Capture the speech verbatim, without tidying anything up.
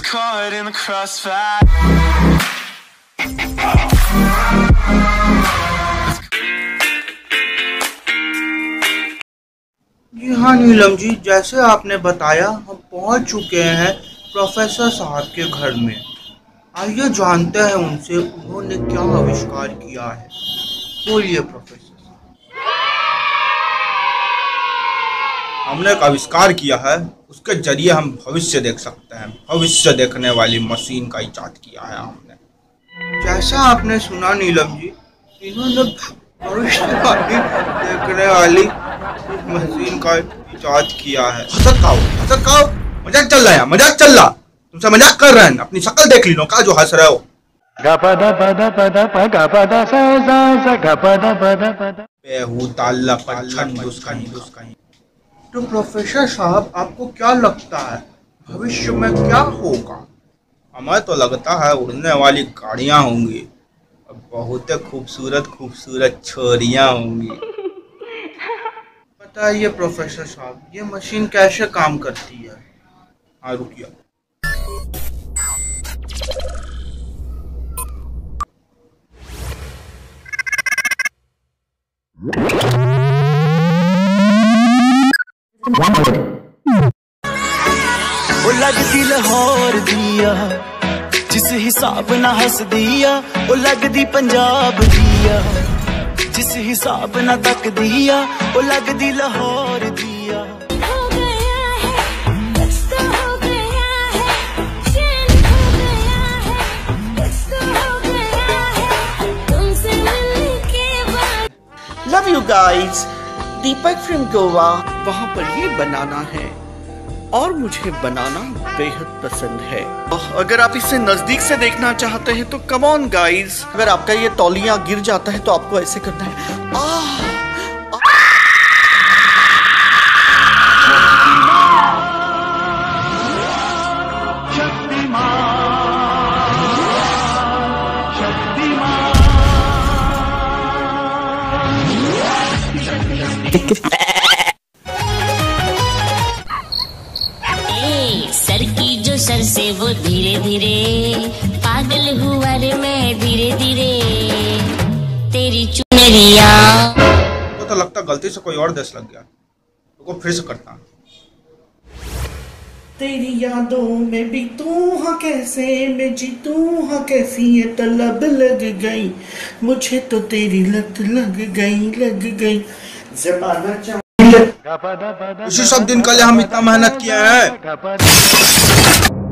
caught in the crossfire. जी हाँ नीलम जी, जैसे आपने बताया हम पहुंच चुके हैं प्रोफेसर साहब के घर में। आइए जानते हैं उनसे उन्होंने क्या आविष्कार किया है। बोलिए प्रोफेसर साहब। हमने एक आविष्कार किया है, उसके जरिए हम भविष्य देख सकते हैं। भविष्य देखने वाली मशीन का इजाद किया है हमने। जैसा आपने सुना नीलम जी, इन्होंने भविष्य देखने वाली मशीन का इजाद किया है। हसत खाओ, हसत खाओ, मजाक चल रहा है, मजाक चल रहा। तुमसे मजाक कर रहे हैं, अपनी शक्ल देख ली लो, का जो हंस रहे हो। तो प्रोफेसर साहब आपको क्या लगता है भविष्य में क्या होगा? हमें तो लगता है उड़ने वाली गाड़ियां होंगी, बहुत खूबसूरत खूबसूरत छोरियां होंगी। बताइए प्रोफेसर साहब, ये मशीन कैसे काम करती है? हाँ रुकिए। वो लगदी लाहौर दिया जिस हिसाब ना हस दिया, वो लगदी पंजाब दिया जिस हिसाब ना तक दिया, वो लगदी लाहौर दिया। Love you guys, Deepak from Goa. वहाँ पर ये बनाना है और मुझे बनाना बेहद पसंद है। अगर आप इसे नजदीक से देखना चाहते हैं तो कम ऑन गाइज, अगर आपका ये तौलिया गिर जाता है तो आपको ऐसे करना है। आह सर की जो सर से वो धीरे धीरे पागल हुआ रे मैं धीरे धीरे तेरी चुनरिया। तो, तो लगता गलती से कोई और देश लग गया, तो फिर से करता। तेरी यादों में बीतूं हाँ कैसे मैं जीतूं हाँ कैसी ये तलब लग गई मुझे, तो तेरी लत लग गई लग गई ज़माना। इसी सब दिन के लिए हम इतना मेहनत किए हैं।